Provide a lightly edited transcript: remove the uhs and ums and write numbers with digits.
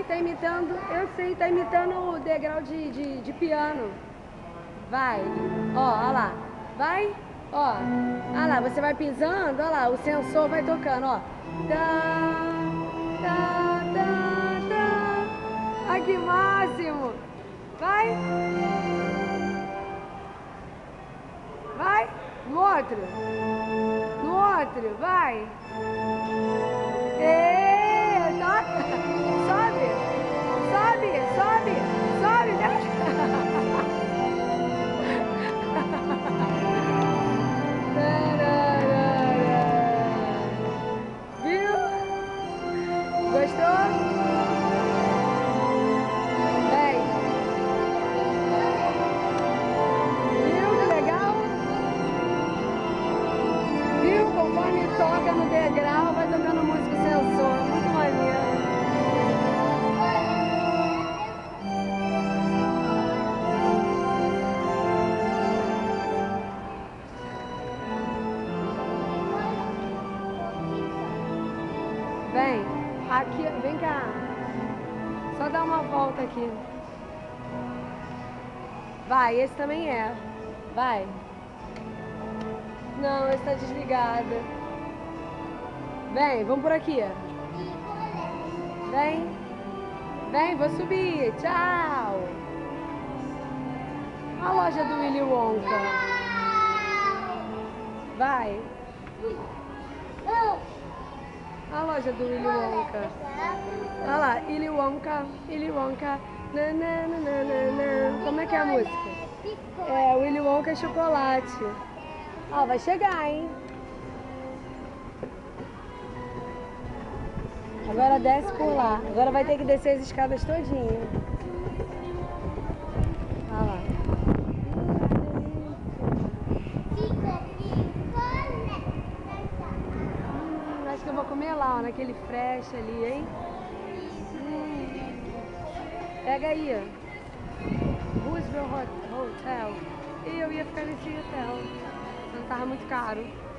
tá imitando, tá imitando o degrau de piano. Vai, ó, olha lá, vai, ó, olha lá, você vai pisando, olha lá, o sensor vai tocando, ó. Ai, que máximo! Vai! Vai! No outro! No outro! Vai! Toca! Sobe! Sobe! Sobe! Sobe! Desce! Viu? Gostou? Conforme toca no degrau, vai tocando música sensor, muito maneiro. Vem, aqui, vem cá. Só dá uma volta aqui. Vai, esse também é. Vai. Não, esse tá desligado. Vem, vamos por aqui. Vem. Vem, vou subir. Tchau. A loja do Willy Wonka. Vai. A loja do Willy Wonka. Olha lá, Willy Wonka, Willy Wonka. Como é que é a música? É, Willy Wonka é chocolate. Ó, vai chegar, hein? Agora desce por lá. Agora vai ter que descer as escadas todinha. Olha lá. Acho que eu vou comer lá, ó, naquele fresh ali, hein? Pega aí, ó. Roosevelt Hotel. E eu ia ficar nesse hotel. Não tava muito caro.